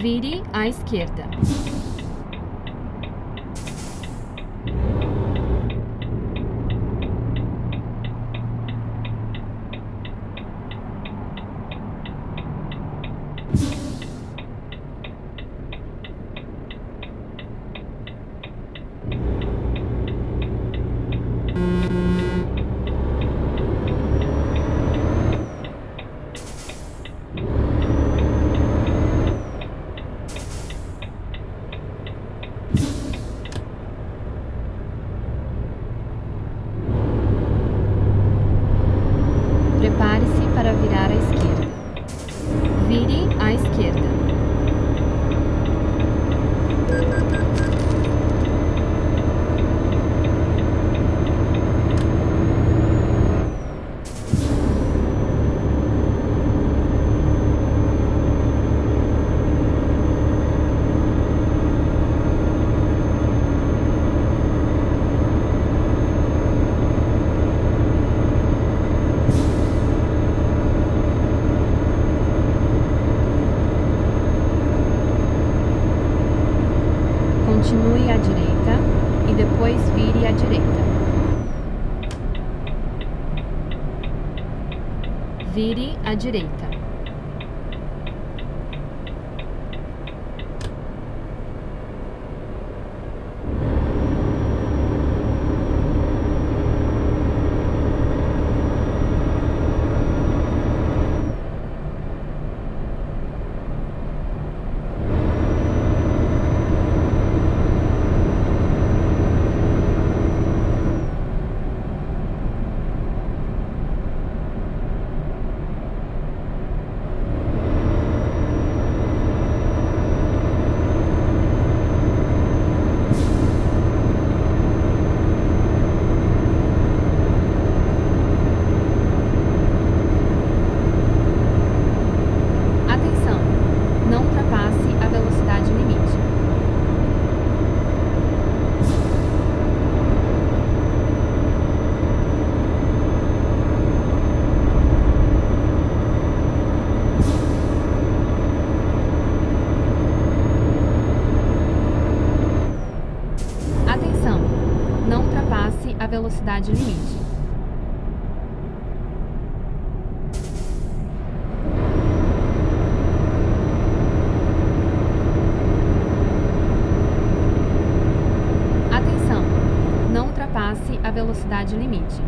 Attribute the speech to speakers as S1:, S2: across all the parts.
S1: Vire à esquerda. Prepare-se para virar à esquerda. Vire à esquerda. Continue à direita e depois vire à direita. Vire à direita. Não ultrapasse a velocidade limite. Atenção! Não ultrapasse a velocidade limite. Não ultrapasse a velocidade limite.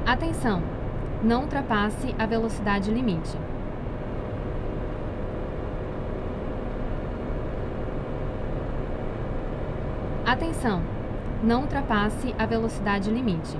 S1: Atenção! Não ultrapasse a velocidade limite. Atenção! Não ultrapasse a velocidade limite.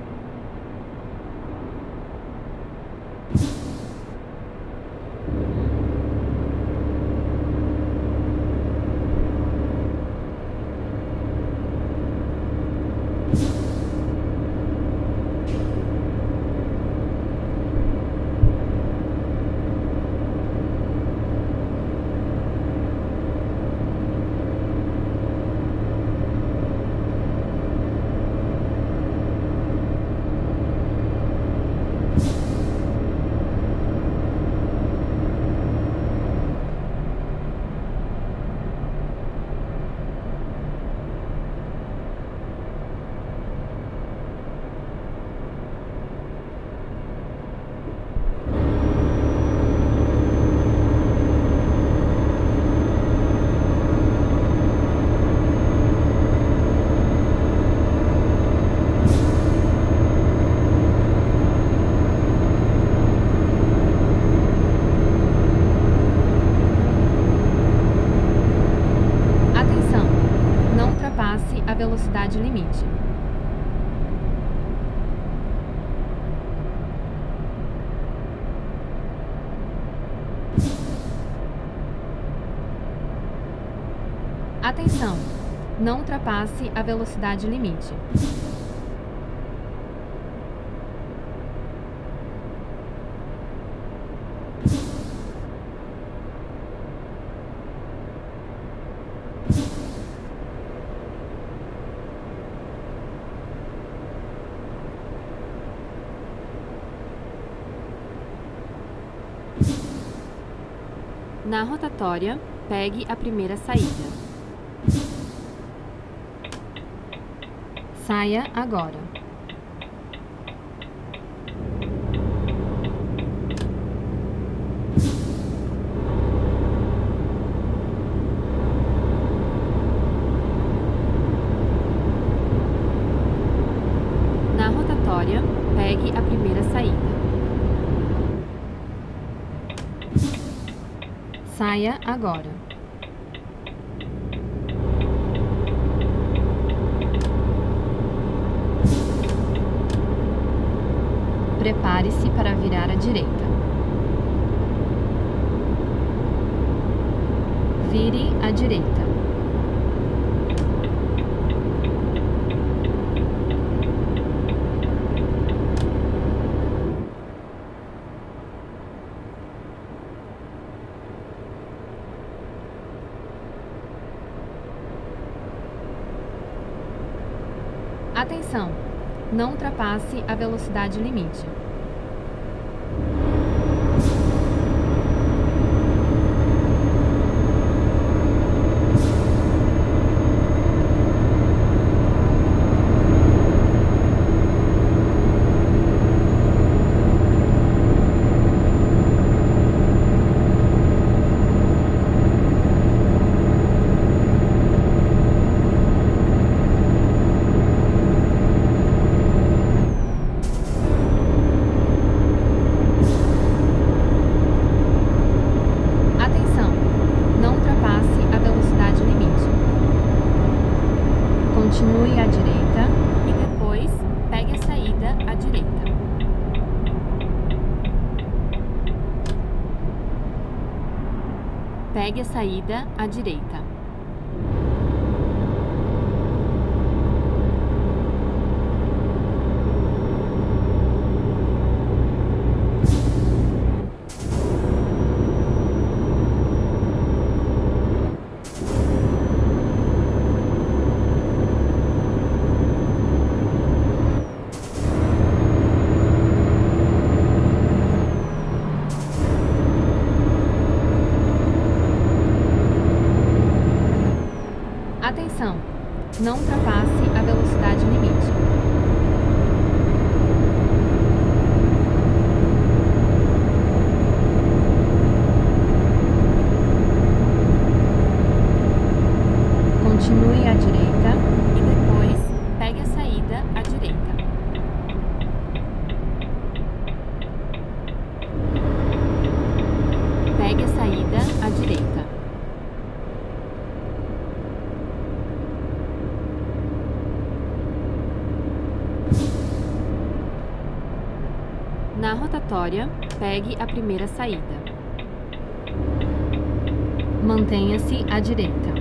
S1: A velocidade limite. Atenção! Não ultrapasse a velocidade limite. Na rotatória, pegue a primeira saída. Saia agora. Na rotatória, pegue a primeira saída. Saia agora. Prepare-se para virar à direita. Vire à direita. Atenção! Não ultrapasse a velocidade limite. Continue à direita e depois pegue a saída à direita. Pegue a saída à direita. Atenção! Não ultrapasse a velocidade limite. Continue à direita e depois pegue a saída à direita. Na rotatória, pegue a primeira saída. Mantenha-se à direita.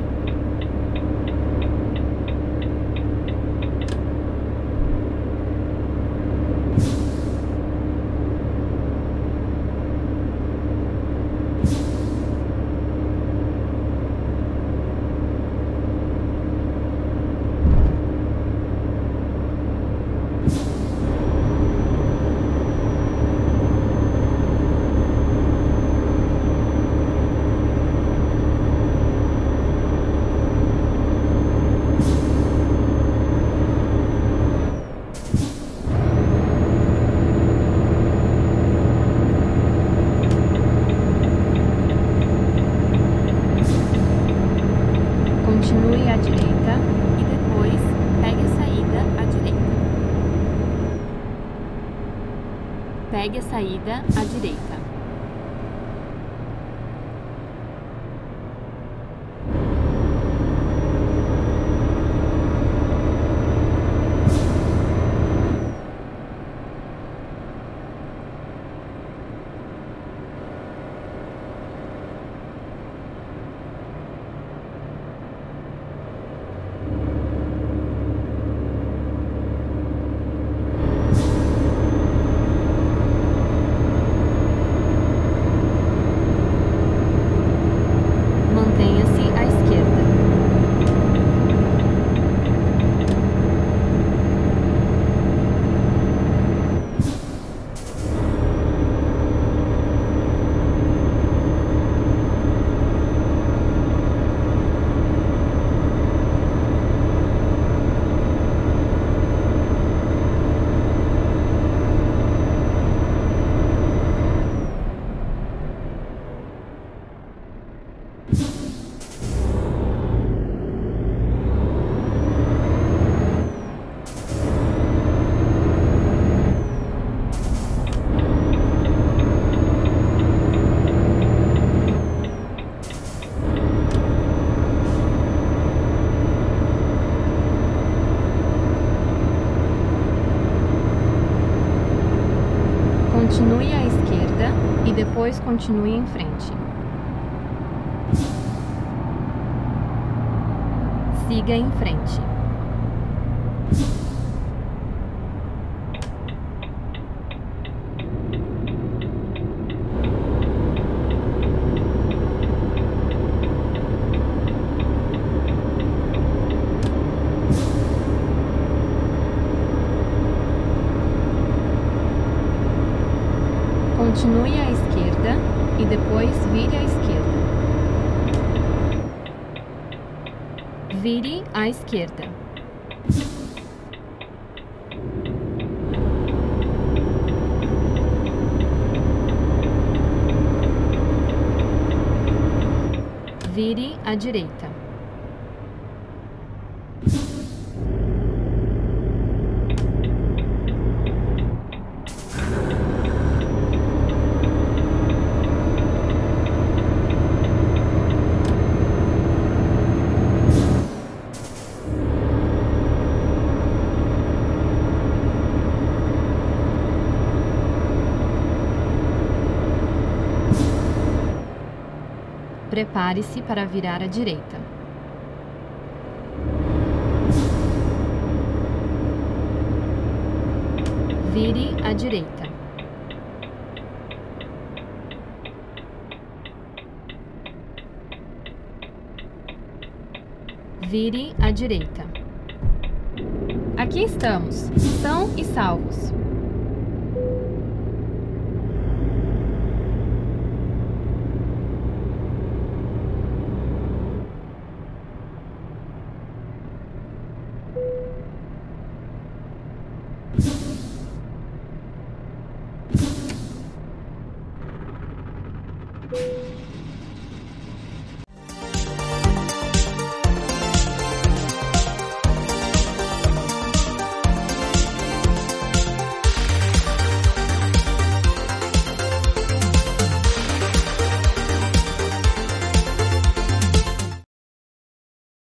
S1: Continue à direita e depois pegue a saída à direita. Pegue a saída à direita. Mantenha-se à esquerda. Continue à esquerda e depois continue em frente. Siga em frente. Continue à esquerda e depois vire à esquerda. Vire à esquerda. Vire à direita. Prepare-se para virar à direita. Vire à direita. Vire à direita. Aqui estamos, são e salvos.